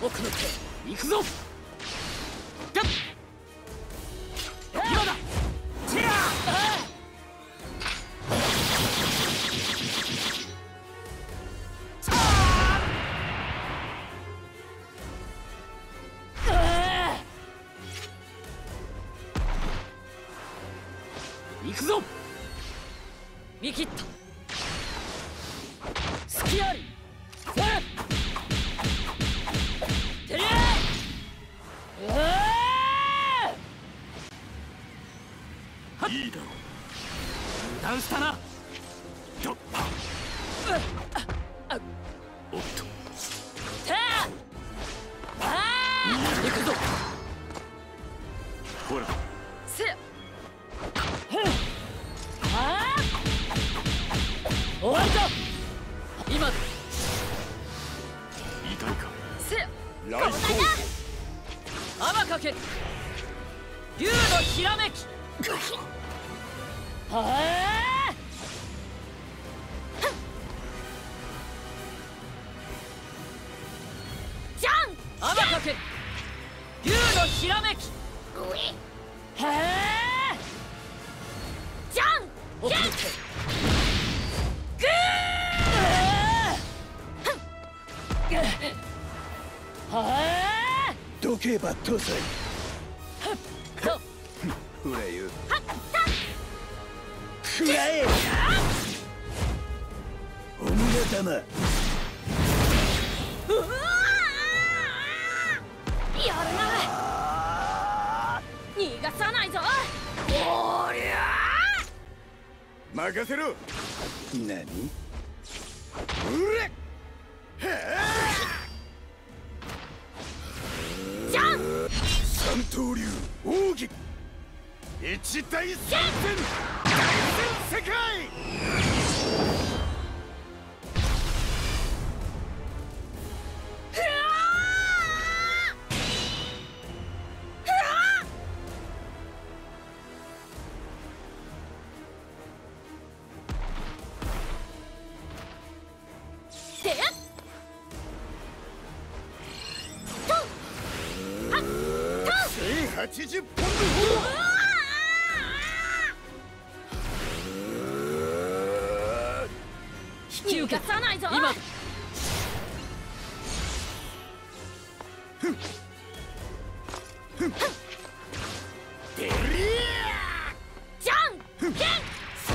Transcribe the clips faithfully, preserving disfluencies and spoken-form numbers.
奥の手行くぞ。ガッ今だ。チェア行くぞ。見切った。隙あり。てりゃいいだろう。油断したな。どっおっと行くぞ。ほらせや終わりだ。今だ。痛いか。せやライト天かけ竜のひらめき。はあじゃん天かけ竜のひらめき。はあじゃん奥の手グーはあどけばとさい。ほらよ食らえおみな玉。やるな。逃がさないぞ。おりゃ任せろ。何うれじゃん三刀流奥義一大戦線大戦世界。はちじゅっぽんの引き受けさないぞ。今ふんふんてりゃじゃんけんそこ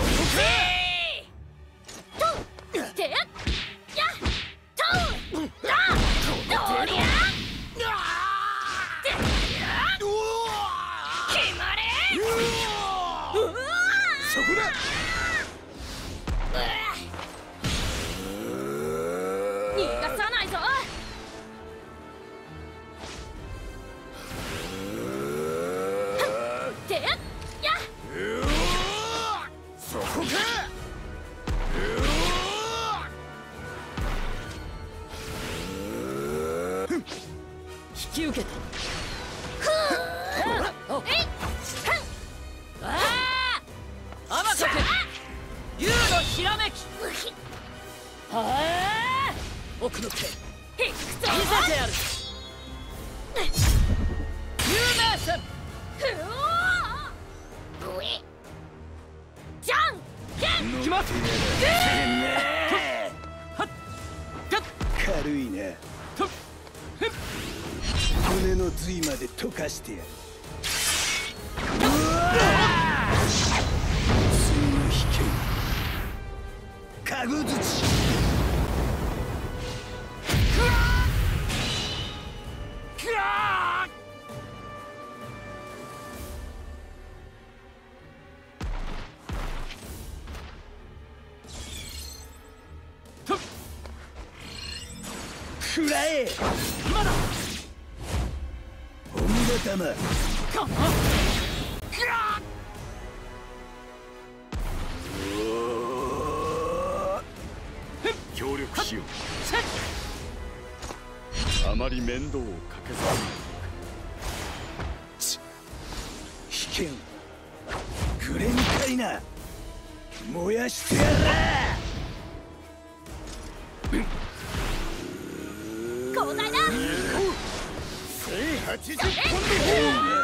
かとてやとだどりゃそこだ。逃がさないぞ。てやそこか。引き受けた。竜のひらめき。はあ奥の手見せてやる。有名戦じゃんけんいきます。軽いな。骨の髄まで溶かしてやる。かぐづちくらえ今だおみな玉協力しよう。あまり面倒をかけず危険グレンカイナ燃やしてやら。交代だ。 はちじゅっぽんの方。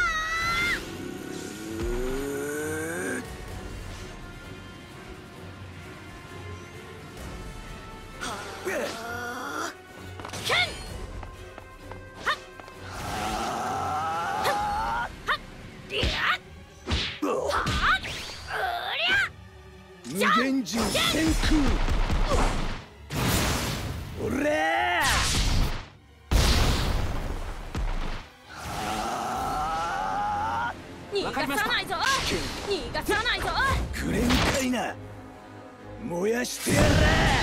無限銃天空。おら逃がさないぞ。逃がさないぞ。 くれんかいな。燃やしてやら。